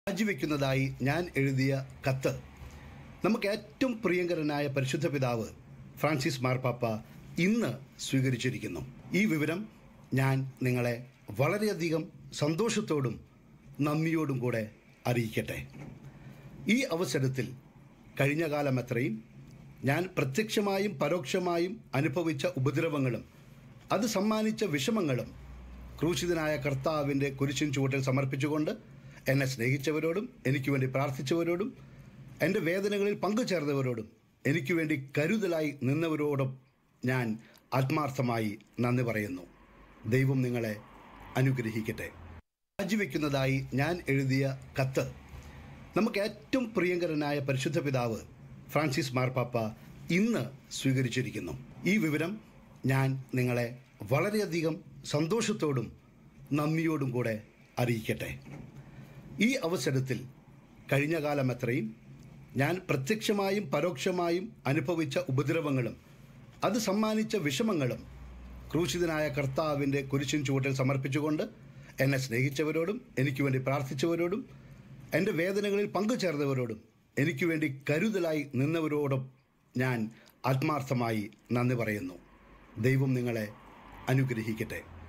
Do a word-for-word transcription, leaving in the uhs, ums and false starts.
രാജിവെക്കുന്നതായി ഞാൻ എഴുതിയ കത്ത് നമുക്ക് ഏറ്റവും പ്രിയങ്കരനായ പരിശുദ്ധ പിതാവ് ഫ്രാൻസിസ് മാർപ്പാപ്പ ഇന്ന് സ്വീകരിച്ചിരിക്കുന്നു. ഈ വിവരം ഞാൻ നിങ്ങളെ വളരെയധികം സന്തോഷത്തോടും നന്ദിയോടും കൂടെ അറിയിക്കട്ടെ. ഈ അവസരത്തിൽ കഴിഞ്ഞ കാലം എത്രയും ഞാൻ പ്രത്യക്ഷമായും പരോക്ഷമായും അനുഭവിച്ച ഉപദ്രവങ്ങളും അത് സമ്മാനിച്ച വിഷമങ്ങളും ക്രൂശിതനായ കർത്താവിൻ്റെ കുരിശിൻ ചുവട്ടിൽ സമർപ്പിച്ചുകൊണ്ട് എന്നെ സ്നേഹിച്ചവരോടും എനിക്ക് വേണ്ടി പ്രാർത്ഥിച്ചവരോടും എൻ്റെ വേദനകളിൽ പങ്കുചേർന്നവരോടും എനിക്ക് വേണ്ടി കരുതലായി നിന്നവരോടും ഞാൻ ആത്മാർത്ഥമായി നന്ദി പറയുന്നു. ദൈവം നിങ്ങളെ അനുഗ്രഹിക്കട്ടെ. രാജിവെക്കുന്നതായി ഞാൻ എഴുതിയ കത്ത് നമുക്ക് ഏറ്റവും പ്രിയങ്കരനായ പരിശുദ്ധ പിതാവ് ഫ്രാൻസിസ് മാർപ്പാപ്പ ഇന്ന് സ്വീകരിച്ചിരിക്കുന്നു. ഈ വിവരം ഞാൻ നിങ്ങളെ വളരെയധികം സന്തോഷത്തോടും നന്ദിയോടും കൂടെ അറിയിക്കട്ടെ. ഈ അവസരത്തിൽ കഴിഞ്ഞ കാലം എത്രയും ഞാൻ പ്രത്യക്ഷമായും പരോക്ഷമായും അനുഭവിച്ച ഉപദ്രവങ്ങളും അത് സമ്മാനിച്ച വിഷമങ്ങളും ക്രൂശിതനായ കർത്താവിൻ്റെ കുരിശിൻ ചുവട്ടിൽ സമർപ്പിച്ചുകൊണ്ട് എന്നെ സ്നേഹിച്ചവരോടും എനിക്ക് വേണ്ടി പ്രാർത്ഥിച്ചവരോടും എൻ്റെ വേദനകളിൽ പങ്കുചേർന്നവരോടും എനിക്ക് വേണ്ടി കരുതലായി നിന്നവരോടും ഞാൻ ആത്മാർത്ഥമായി നന്ദി പറയുന്നു. ദൈവം നിങ്ങളെ അനുഗ്രഹിക്കട്ടെ.